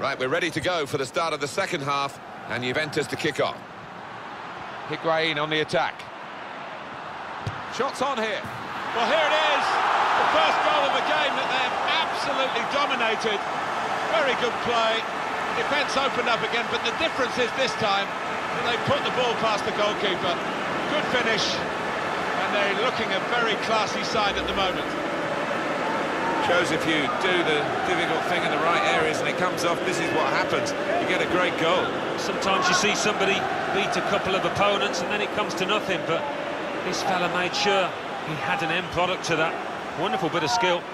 Right, we're ready to go for the start of the second half, and Juventus to kick off. Higuain on the attack. Shots on here. Well, here it is, the first goal of the game that they've absolutely dominated. Very good play. Defence opened up again, but the difference is this time that they put the ball past the goalkeeper. Good finish, and they're looking a very classy side at the moment. Shows if you do the difficult thing in the right areas and it comes off, this is what happens. You get a great goal. Sometimes you see somebody beat a couple of opponents and then it comes to nothing, but this fella made sure he had an end product to that. Wonderful bit of skill.